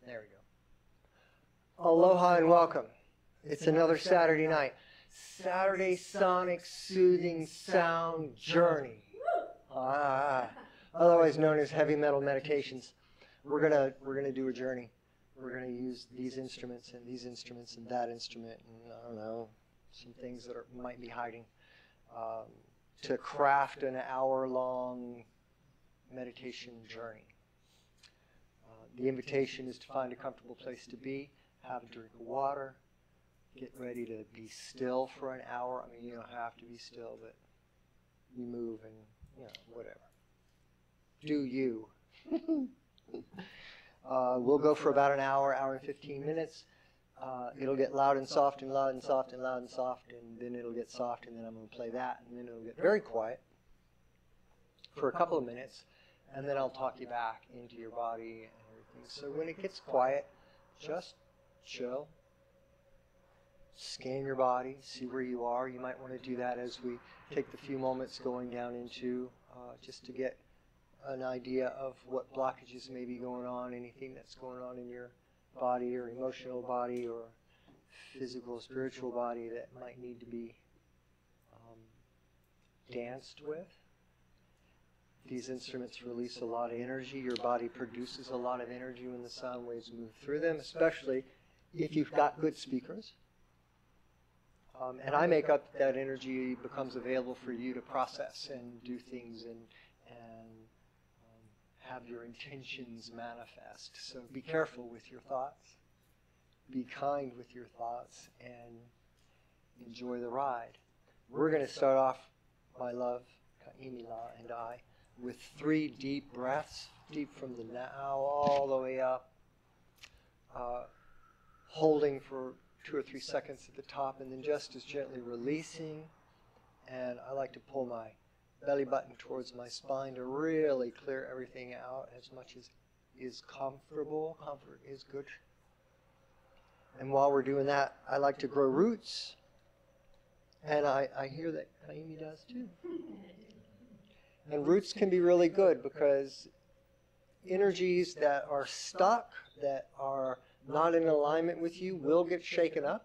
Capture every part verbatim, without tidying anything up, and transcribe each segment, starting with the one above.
There we go. Aloha and welcome. It's another Saturday night. Saturday Sonic Soothing Sound Journey. Ah, otherwise known as heavy metal meditations. We're gonna we're gonna do a journey. We're gonna use these instruments and these instruments and that instrument and I don't know, some things that are, might be hiding, um, to craft an hour-long meditation journey. Uh, the invitation is to find a comfortable place to be, have a drink of water, get ready to be still for an hour. I mean, you don't have to be still, but you move and, you know, whatever. Do you. uh, we'll go for about an hour, hour and fifteen minutes. Uh, it'll get loud and soft and loud and soft and loud and soft, and then it'll get soft, and then I'm going to play that, and then it'll get very quiet for a couple of minutes, and then I'll talk you back into your body and everything. So when it gets quiet, just chill. Scan your body, see where you are. You might want to do that as we take the few moments going down into, uh, just to get an idea of what blockages may be going on, anything that's going on in your body or emotional body or physical, spiritual body that might need to be um, danced with. These instruments release a lot of energy. Your body produces a lot of energy when the sound waves move through them, especially if you've got good speakers. Um, and I make up that energy becomes available for you to process and do things and, and um, have your intentions manifest. So be careful with your thoughts. Be kind with your thoughts and enjoy the ride. We're going to start off, my love, Kaimila and I, with three deep breaths, deep from the now all the way up, uh, holding for two or three seconds at the top, and then just as gently releasing. And I like to pull my belly button towards my spine to really clear everything out as much as is comfortable. Comfort is good. And while we're doing that, I like to grow roots. And I, I hear that Kaimi does too. And roots can be really good because energies that are stuck, that are not in alignment with you, will get shaken up.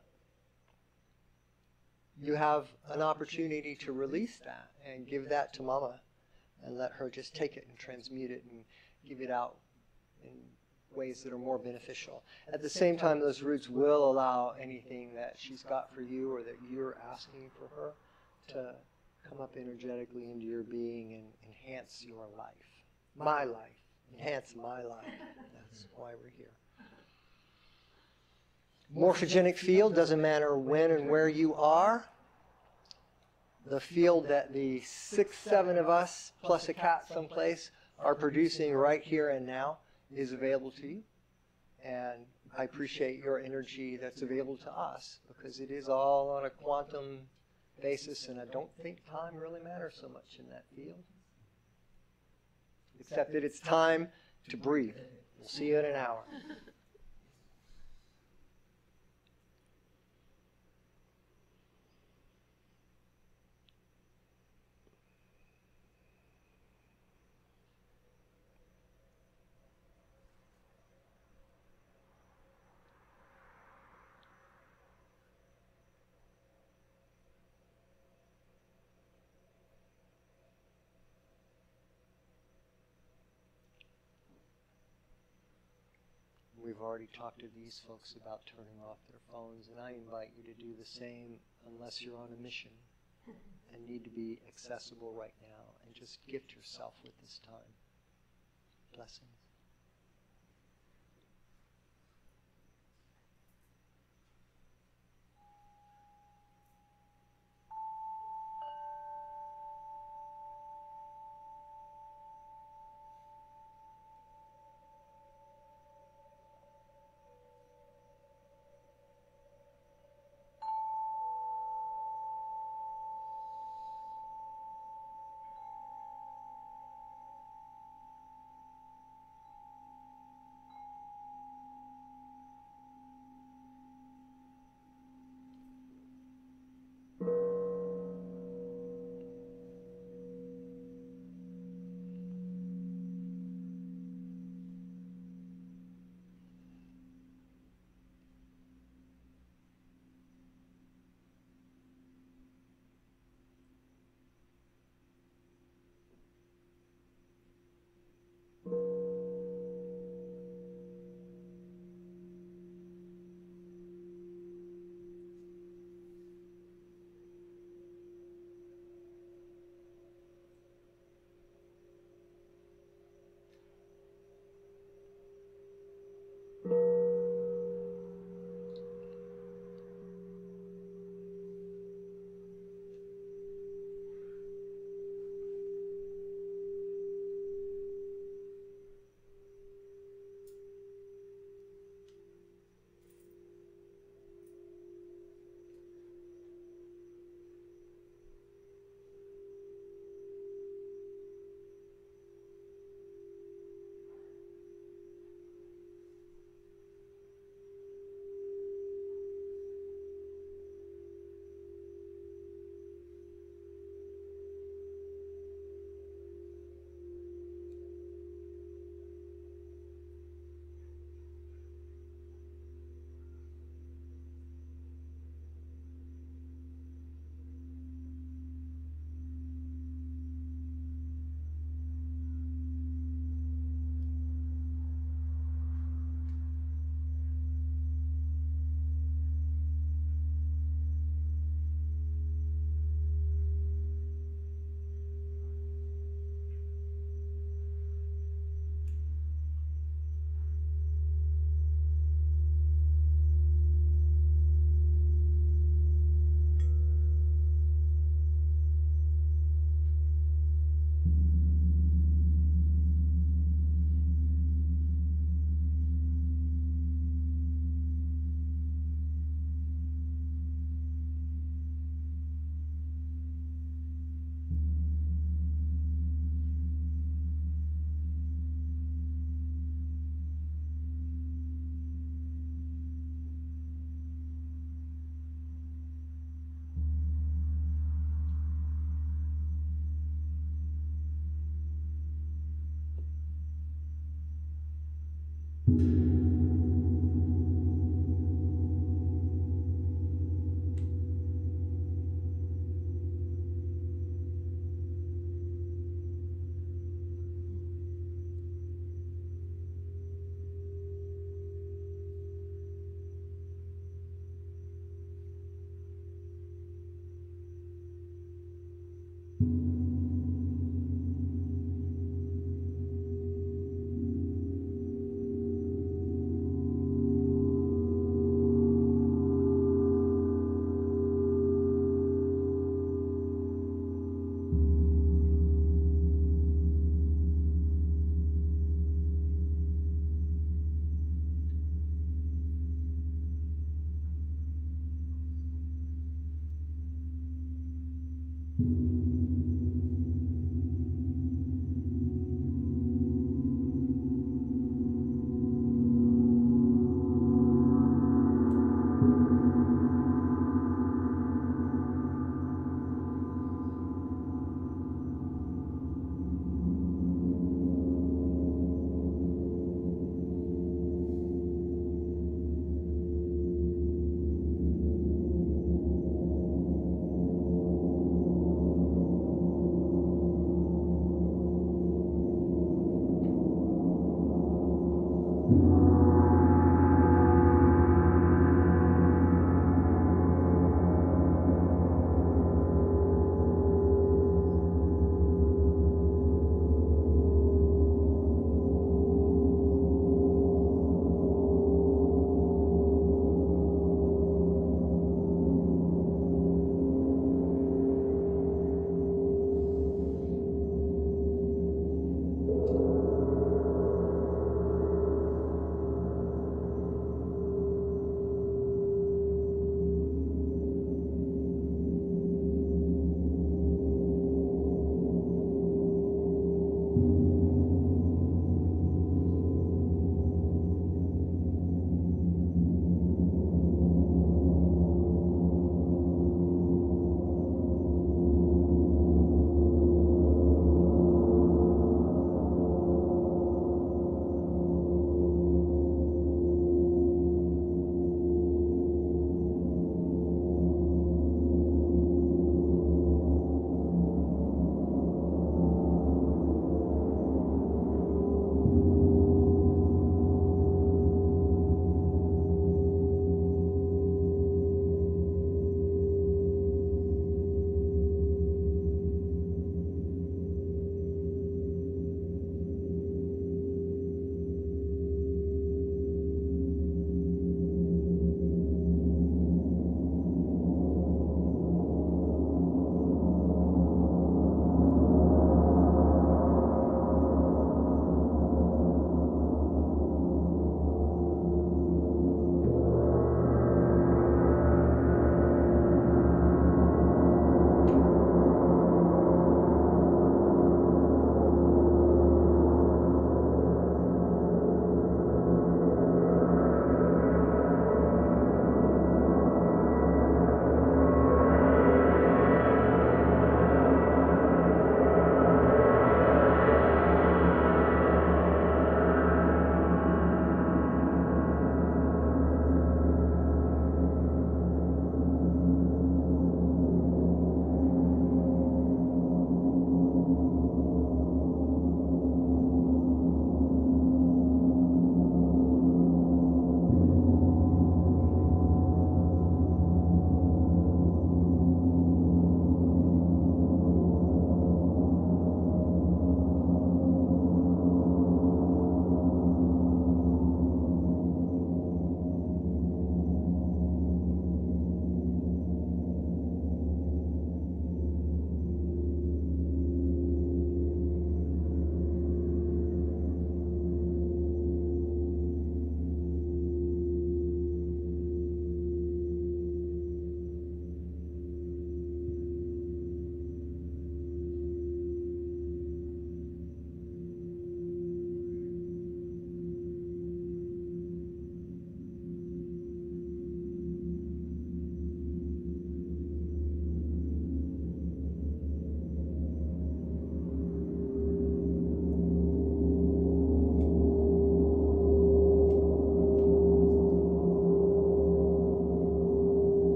You have an opportunity to release that and give that to Mama and let her just take it and transmute it and give it out in ways that are more beneficial. At the same time, those roots will allow anything that she's got for you or that you're asking for her to come up energetically into your being and enhance your life. My life. Enhance my life. That's why we're here. Morphogenic field, doesn't matter when and where you are. The field that the six, seven of us, plus a cat someplace, are producing right here and now is available to you. And I appreciate your energy that's available to us because it is all on a quantum basis, and I don't think time really matters so much in that field. Except that it's time to breathe. We'll see you in an hour. We've already talked to these folks about turning off their phones, and I invite you to do the same unless you're on a mission and need to be accessible right now, and just gift yourself with this time. Blessings.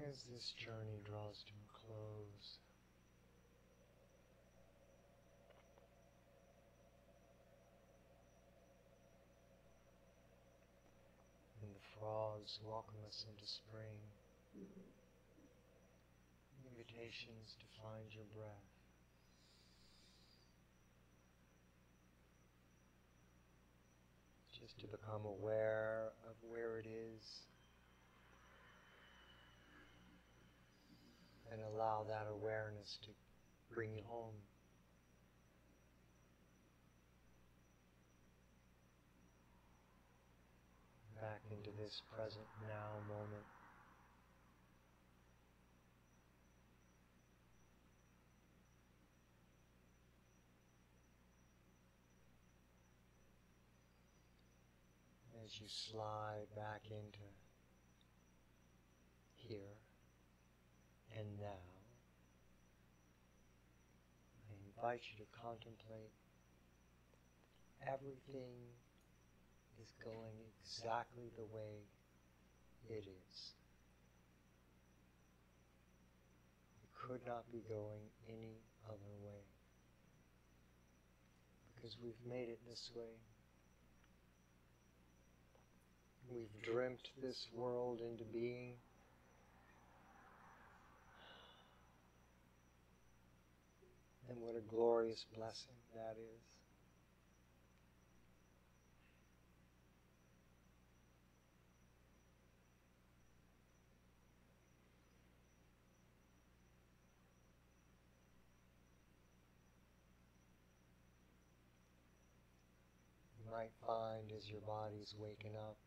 As this journey draws to a close, and the frogs welcome us into spring, invitations to find your breath. Just to become aware of where it is and allow that awareness to bring you home. Back into this present now moment. As you slide back into here and now, I invite you to contemplate everything is going exactly the way it is. It could not be going any other way, because we've made it this way. We've dreamt this world into being. And what a glorious blessing that is. You might find as your body's waking up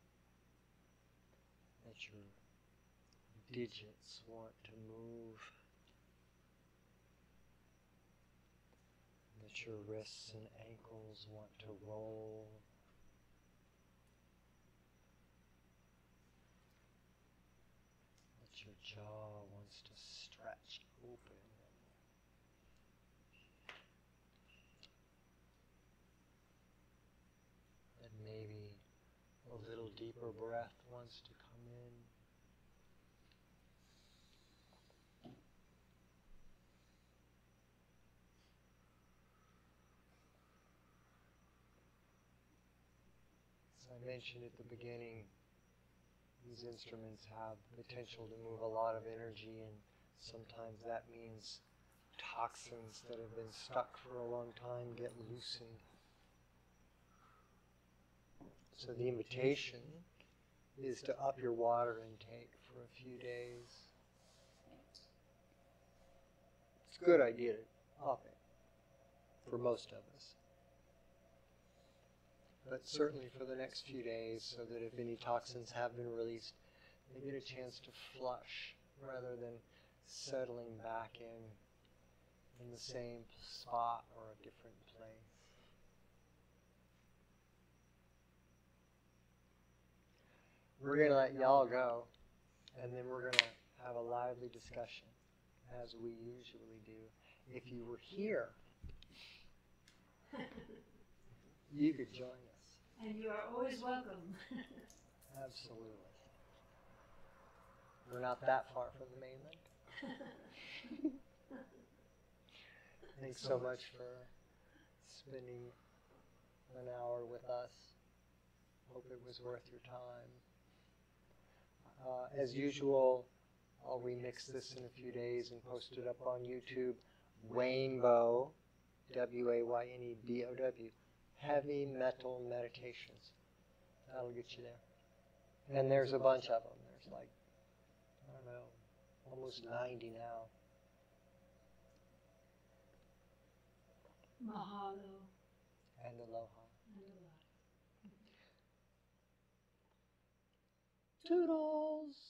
that your digits want to move, that your wrists and ankles want to roll, that your jaw wants to stretch open. That maybe a little deeper breath wants to come in. As I mentioned at the beginning, these instruments have the potential to move a lot of energy, and sometimes that means toxins that have been stuck for a long time get loosened. So the invitation is to up your water intake for a few days. It's a good idea to up it for most of us. But certainly for the next few days, so that if any toxins have been released, they get a chance to flush rather than settling back in in the same spot or a different place. We're going to let y'all go, and then we're going to have a lively discussion, as we usually do. If you were here, you could join us. And you are always welcome. Absolutely. We're not that far from the mainland. Thanks so much for spending an hour with us. Hope it was worth your time. Uh, as usual, I'll remix this in a few days and post it up on YouTube. Waynebo, W A Y N E B O W, Heavy Metal Meditations. That'll get you there. And there's a bunch of them. There's like, I don't know, almost ninety now. Mahalo. And aloha. And aloha. Toodles!